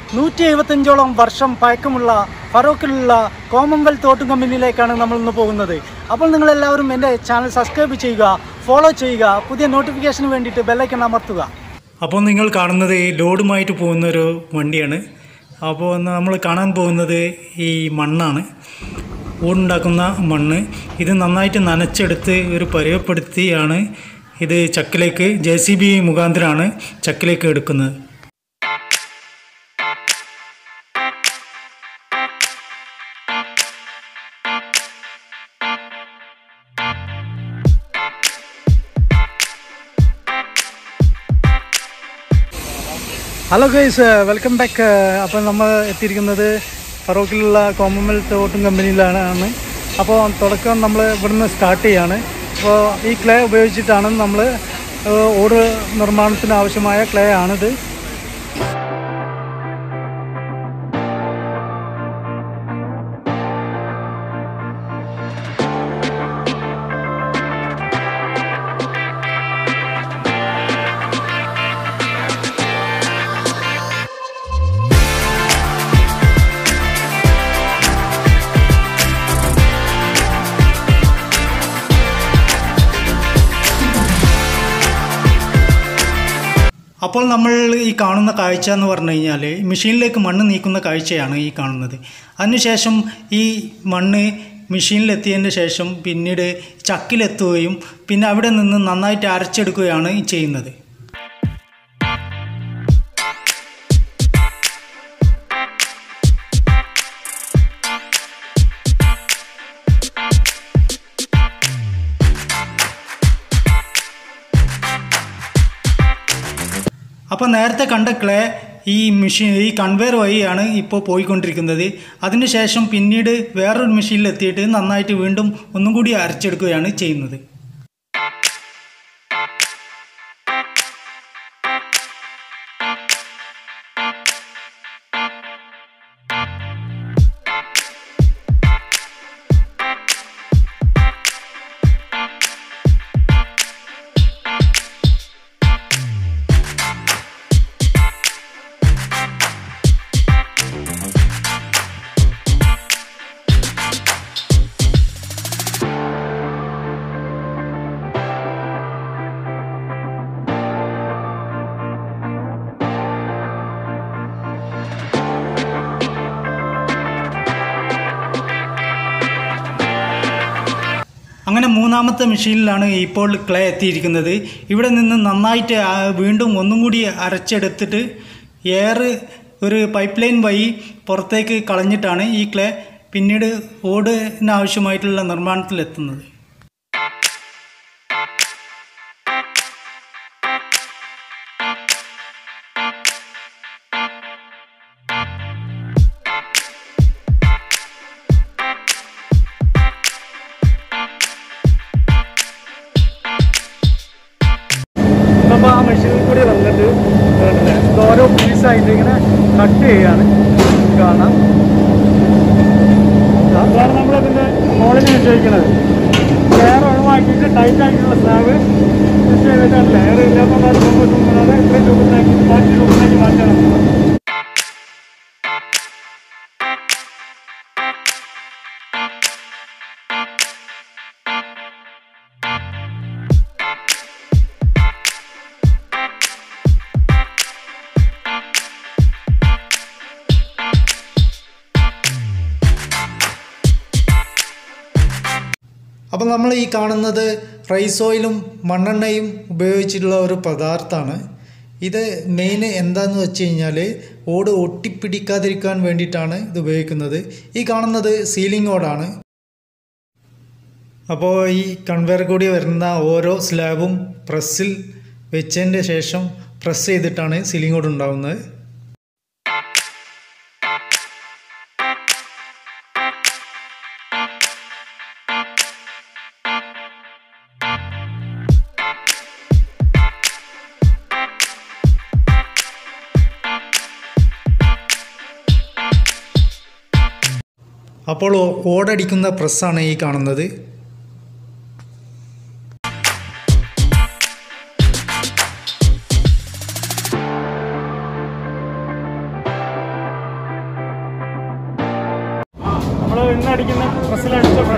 175ഓളം വർഷം പഴക്കമുള്ള ഫറോക്കിലുള്ള കോമൺവെൽത്ത് ഓട്ടും കമ്പനിയിലേക്കാണ് നമ്മൾ ഇന്ന് പോകുന്നത്. അപ്പോൾ നിങ്ങളെല്ലാവരും എൻ്റെ ചാനൽ സബ്സ്ക്രൈബ് ചെയ്യുക, ഫോളോ ചെയ്യുക, പുതിയ നോട്ടിഫിക്കേഷന് വേണ്ടിയിട്ട് ബെല്ലൈക്കൺ അമർത്തുക. അപ്പോൾ നിങ്ങൾ കാണുന്നത് ലോഡുമായിട്ട് പോകുന്നൊരു വണ്ടിയാണ്. അപ്പോൾ നമ്മൾ കാണാൻ പോകുന്നത് ഈ മണ്ണാണ്, ഓടുണ്ടാക്കുന്ന മണ്ണ്. ഇത് നന്നായിട്ട് നനച്ചെടുത്ത് ഒരു പരുവപ്പെടുത്തിയാണ് ഇത് ചക്കിലേക്ക് JCB മുഖാന്തരമാണ് ചക്കിലേക്ക് എടുക്കുന്നത്. Hello guys, welcome back. അപ്പോൾ നമ്മൾ എത്തിയിരിക്കുന്നത് ഫറോക്കിലുള്ള കോമൺവെൽത്ത് ഓട്ടും കമ്പനിയിലാണ്. അപ്പോൾ തുടക്കം നമ്മൾ ഇവിടുന്ന് സ്റ്റാർട്ട് ചെയ്യാണ്. അപ്പോൾ ഈ ക്ലേ ഉപയോഗിച്ചിട്ടാണ് നമ്മൾ ഓട് നിർമ്മാണത്തിന് ആവശ്യമായ ക്ലേ ആണിത്. അപ്പോൾ നമ്മൾ ഈ കാണുന്ന കാഴ്ച എന്ന് പറഞ്ഞു കഴിഞ്ഞാൽ മെഷീനിലേക്ക് മണ്ണ് നീക്കുന്ന കാഴ്ചയാണ് ഈ കാണുന്നത്. അതിനുശേഷം ഈ മണ്ണ് മെഷീനിലെത്തിയതിന് ശേഷം പിന്നീട് ചക്കിലെത്തുകയും പിന്നെ അവിടെ നിന്ന് നന്നായിട്ട് അരച്ചെടുക്കുകയാണ് ചെയ്യുന്നത്. അപ്പോൾ നേരത്തെ കണ്ട ക്ലേ ഈ കൺവെയർ വഴിയാണ് ഇപ്പോൾ പോയിക്കൊണ്ടിരിക്കുന്നത്. അതിനുശേഷം പിന്നീട് വേറൊരു മെഷീനിലെത്തിയിട്ട് നന്നായിട്ട് വീണ്ടും ഒന്നും കൂടി അരച്ചെടുക്കുകയാണ് ചെയ്യുന്നത്. അങ്ങനെ മൂന്നാമത്തെ മെഷീനിലാണ് ഇപ്പോൾ ക്ലേ എത്തിയിരിക്കുന്നത്. ഇവിടെ നിന്ന് നന്നായിട്ട് വീണ്ടും ഒന്നും കൂടി അരച്ചെടുത്തിട്ട് ഒരു പൈപ്പ് ലൈൻ വഴി പുറത്തേക്ക് കളഞ്ഞിട്ടാണ് ഈ ക്ലേ പിന്നീട് ഓടിനാവശ്യമായിട്ടുള്ള നിർമ്മാണത്തിലെത്തുന്നത്. അപ്പോൾ ആ മെഷീനിൽ കൂടി വന്നിട്ട് ഓരോ പീസായിട്ട് ഇങ്ങനെ കട്ട് ചെയ്യാണ് കാണാം. അതാണ് നമ്മളതിൻ്റെ മോളിന് ഉപയോഗിക്കുന്നത്. ലെയർ ഒഴിവാക്കിയിട്ട് ടൈറ്റ് ആയിട്ടുള്ള സ്ലാബ് ചെയ്തിട്ടാണ് ലെയർ ഇല്ലാത്ത ഇത്രയും രൂപത്തിലാക്കി മാറ്റണം. അപ്പോൾ നമ്മൾ ഈ കാണുന്നത് റൈസ് ഓയിലും മണ്ണെണ്ണയും ഉപയോഗിച്ചിട്ടുള്ള ഒരു പദാർത്ഥമാണ്. ഇത് മെയിൻ എന്താണെന്ന് വെച്ച് കഴിഞ്ഞാൽ ഓട് ഒട്ടിപ്പിടിക്കാതിരിക്കാൻ വേണ്ടിയിട്ടാണ് ഇത് ഉപയോഗിക്കുന്നത്. ഈ കാണുന്നത് സീലിംഗ് ഓടാണ്. അപ്പോൾ ഈ കൺവെയർ കൂടി വരുന്ന ഓരോ സ്ലാബും പ്രസ്സിൽ വെച്ചതിൻ്റെ ശേഷം പ്രസ് ചെയ്തിട്ടാണ് സീലിംഗ് ഓട് ഉണ്ടാകുന്നത്. അപ്പോൾ ഓടടിക്കുന്ന പ്രസ്സാണ് ഈ കാണുന്നത്.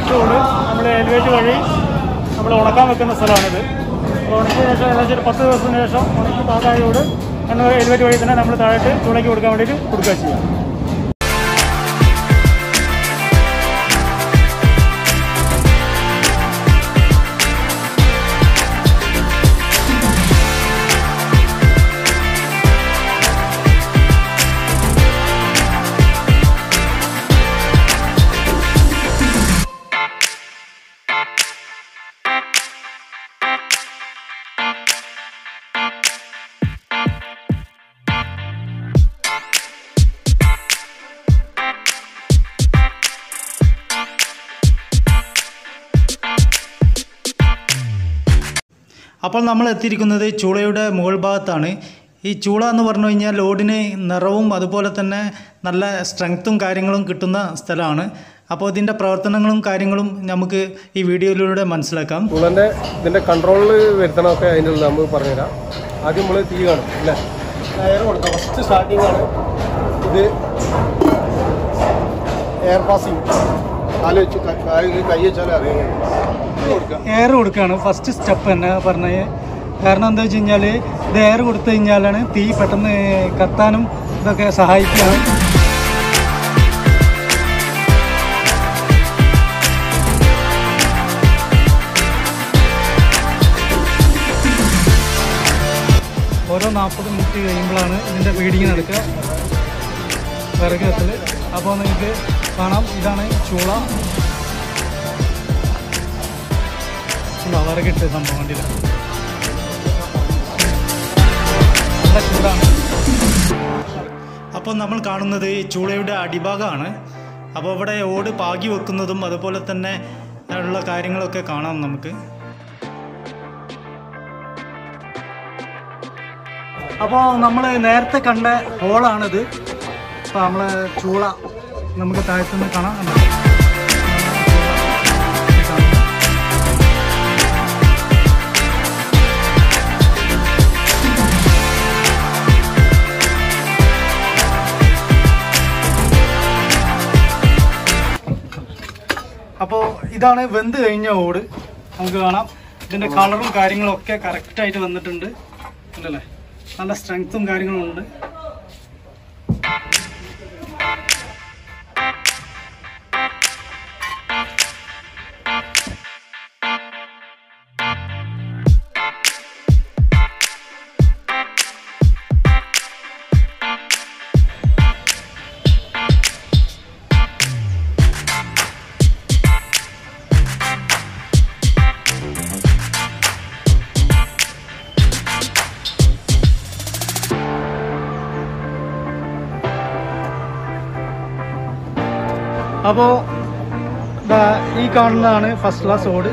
ഫ്രഷ് ഓട് നമ്മൾ എലിവേറ്റ് വഴി നമ്മൾ ഉണക്കാൻ വെക്കുന്ന സ്ഥലമാണിത്. അപ്പോൾ ഉണക്കിയ ശേഷം ഏകദേശം ഒരു 10 ദിവസത്തിന് ശേഷം ഉണക്കി പാകായ ഓട് എന്ന എലിവേറ്റ് വഴി തന്നെ നമ്മൾ താഴോട്ട് ചൂളയ്ക്ക് കൊടുക്കാൻ വേണ്ടിയിട്ട് കൊടുക്കുക ചെയ്യാം. അപ്പോൾ നമ്മൾ എത്തിയിരിക്കുന്നത് ചൂളയുടെ മുകൾ ഭാഗത്താണ്. ഈ ചൂള എന്ന് പറഞ്ഞു കഴിഞ്ഞാൽ ലോഡിന് നിറവും അതുപോലെ തന്നെ നല്ല സ്ട്രെങ്ത്തും കാര്യങ്ങളും കിട്ടുന്ന സ്ഥലമാണ്. അപ്പോൾ ഇതിൻ്റെ പ്രവർത്തനങ്ങളും കാര്യങ്ങളും നമുക്ക് ഈ വീഡിയോയിലൂടെ മനസ്സിലാക്കാം. ചൂളൻ്റെ ഇതിൻ്റെ കൺട്രോളിൽ വരുത്തണമൊക്കെ അതിൻ്റെ ഉള്ളിൽ നമുക്ക് പറഞ്ഞുതരാം. ആദ്യം നമ്മൾ തീ കാണും അല്ലേ, എയർ കൊടുക്കാം. ഫസ്റ്റ് സ്റ്റാർട്ടിംഗ് ആണ് ഇത് എയർ പാസിങ്. കൈ വെച്ചാൽ അറിയാം എയർ കൊടുക്കുകയാണ് ഫസ്റ്റ് സ്റ്റെപ്പ് തന്നെ പറഞ്ഞത്. കാരണം എന്താ വെച്ച് കഴിഞ്ഞാൽ ഇത് എയർ കൊടുത്തു കഴിഞ്ഞാലാണ് തീ പെട്ടെന്ന് കത്താനും ഇതൊക്കെ സഹായിക്കുകയാണ്. ഓരോ 40 മിനിറ്റ് കഴിയുമ്പോഴാണ് ഇതിൻ്റെ റീഡിങ് നടക്കുക വിറക് കത്തിൽ. അപ്പോൾ നിങ്ങൾക്ക് കാണാം, ഇതാണ് ചൂള. വിറകിട്ട് സംഭവം വണ്ടിയിൽ നല്ല ചൂടാണ്. അപ്പോൾ നമ്മൾ കാണുന്നത് ഈ ചൂളയുടെ അടിഭാഗമാണ്. അപ്പോൾ ഇവിടെ ഓട് പാകി വെക്കുന്നതും അതുപോലെ തന്നെ ഉള്ള കാര്യങ്ങളൊക്കെ കാണാം നമുക്ക്. അപ്പോൾ നമ്മൾ നേരത്തെ കണ്ട ഹോളാണിത്. അപ്പോൾ നമ്മൾ ചൂള നമുക്ക് താഴത്തുനിന്ന് കാണാം. അപ്പോൾ ഇതാണ് വെന്ത് കഴിഞ്ഞ ഓട്. നമുക്ക് കാണാം ഇതിൻ്റെ കളറും കാര്യങ്ങളും ഒക്കെ കറക്റ്റായിട്ട് വന്നിട്ടുണ്ട് അല്ലല്ലേ. നല്ല സ്ട്രെങ്ത്തും കാര്യങ്ങളും ഉണ്ട്. അപ്പോൾ ഈ കാണുന്നതാണ് ഫസ്റ്റ് ക്ലാസ് ഓട്.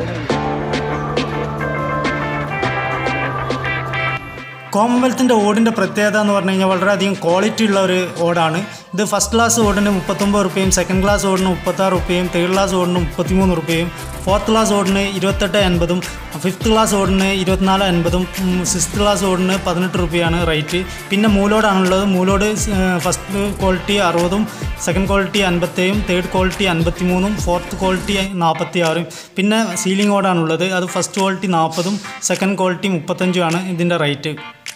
കോമൺവെൽത്തിൻ്റെ ഓടിൻ്റെ പ്രത്യേകത എന്ന് പറഞ്ഞു കഴിഞ്ഞാൽ വളരെയധികം ക്വാളിറ്റി ഉള്ള ഒരു ഓടാണ്. ഇത് ഫസ്റ്റ് ക്ലാസ് ഓടിന് 39 റുപ്യയും, സെക്കൻഡ് ക്ലാസ് ഓടിന് 36 റുപ്യയും, തേർഡ് ക്ലാസ് ഓടിന് 33 റുപ്യയും, ഫോർത്ത് ക്ലാസ് ഓടിന് 28.80, ഫിഫ്ത്ത് ക്ലാസ് ഓടിന് 24.80, സിക്സ്ത് ക്ലാസ് ഓടിന് 18 റുപ്യയാണ് റേറ്റ്. പിന്നെ മൂലോടാണുള്ളത്. മൂലോട് first quality 60, second quality 50, third quality 53, fourth quality 46. പിന്നെ സീലിംഗ് ഓടാണുള്ളത്. അത് ഫസ്റ്റ് ക്വാളിറ്റി 40, സെക്കൻഡ് ക്വാളിറ്റി 35 ആണ് ഇതിൻ്റെ റേറ്റ്.